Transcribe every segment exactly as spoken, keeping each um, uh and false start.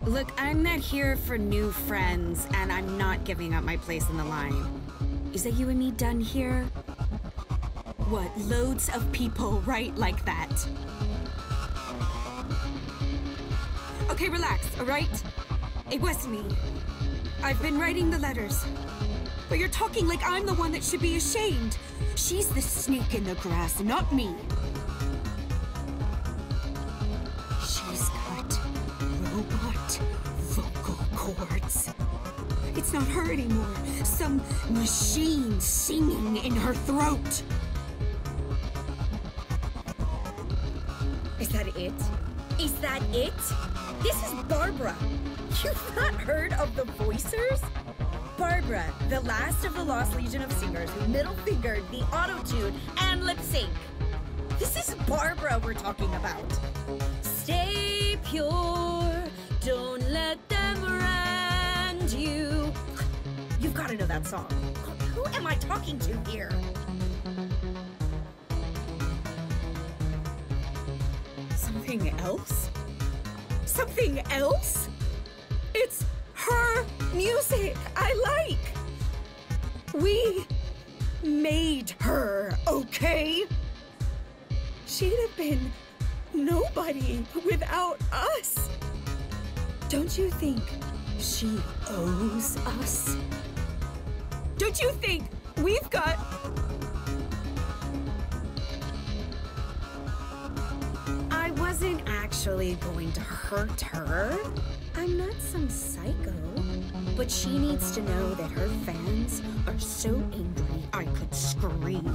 Look, I'm not here for new friends, and I'm not giving up my place in the line. Is that you and me done here? What, loads of people write like that? Okay, relax, alright? It was me. I've been writing the letters. But you're talking like I'm the one that should be ashamed. She's the snake in the grass, not me. She's got robot vocal cords. It's not her anymore. Some machine singing in her throat. Is that it? Is that it? This is Barbara. You've not heard of the Voicers? Barbara, the last of the lost legion of singers who middle-fingered the auto-tune and lip-sync. This is Barbara we're talking about. Stay pure, don't let them rend you. You've got to know that song. Who am I talking to here? Something else? Something else? It's her music I like. We made her, okay? She'd have been nobody without us. Don't you think she owes us? Don't you think we've got... I wasn't actually going to hurt her. I'm not some psycho. But she needs to know that her fans are so angry I could scream.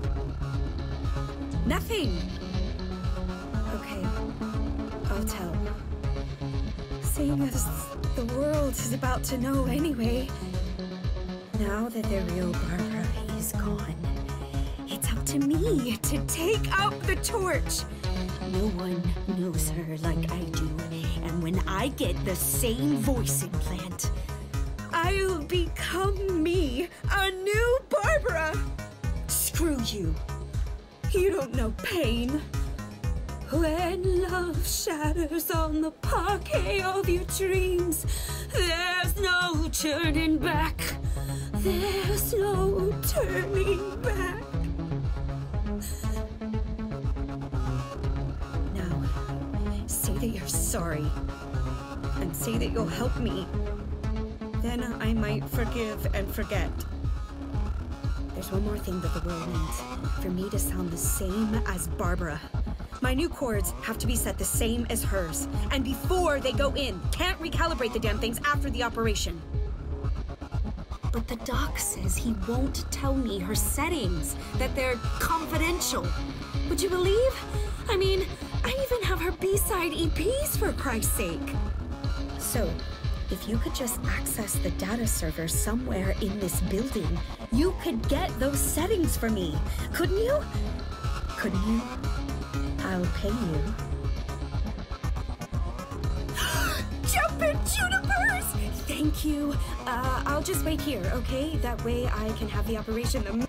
Nothing. Okay, I'll tell. Seeing as the world is about to know anyway, now that the real Barbara is gone, it's up to me to take up the torch. No one knows her like I do, and when I get the same voice implant, I'll become me, a new Barbara! Screw you. You don't know pain. When love shatters on the parquet of your dreams, there's no turning back. There's no turning back. Now, say that you're sorry, and say that you'll help me. Then I might forgive and forget. There's one more thing that the world needs. For me to sound the same as Barbara. My new chords have to be set the same as hers. And before they go in, can't recalibrate the damn things after the operation. But the doc says he won't tell me her settings, that they're confidential. Would you believe? I mean, I even have her B-side E Ps for Christ's sake. So, if you could just access the data server somewhere in this building, you could get those settings for me, couldn't you? Couldn't you? I'll pay you. Jumpin' Junipers! Thank you. Uh, I'll just wait here, okay? That way I can have the operation. Um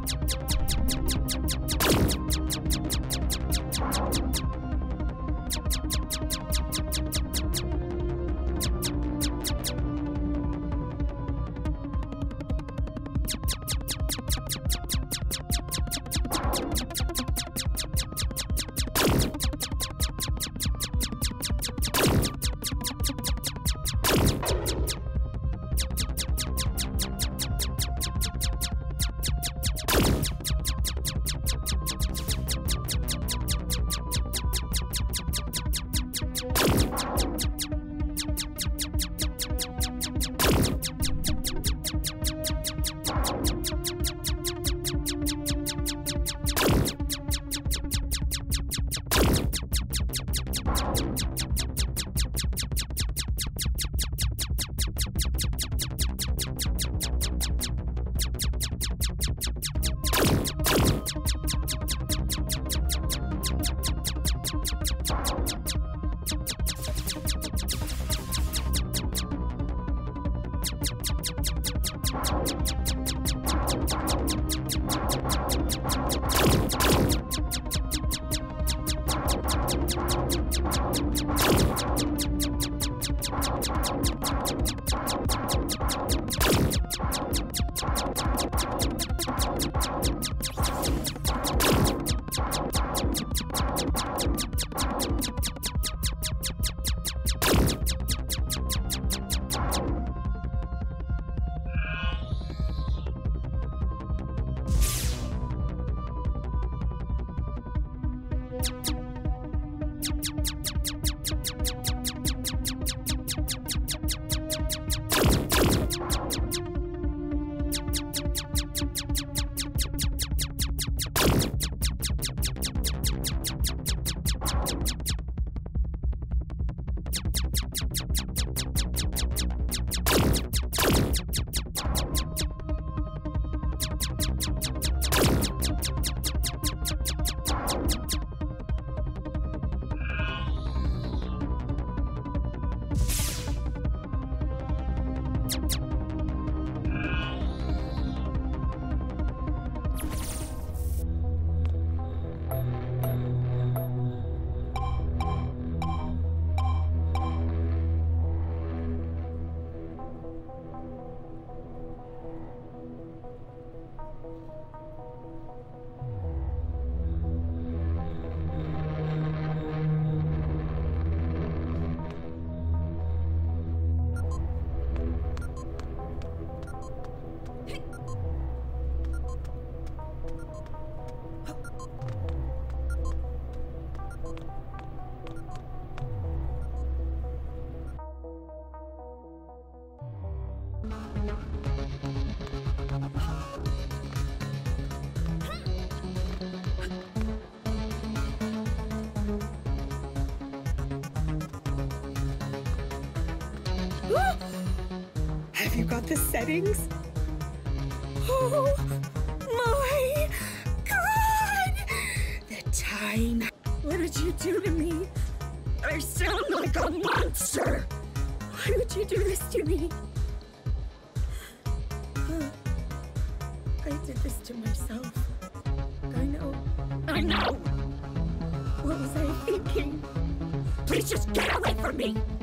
Have you got the settings? Oh my God! The time. What did you do to me? I sound like a monster. Why would you do this to me? I did this to myself. I know. I know. What was I thinking? Please just get away from me.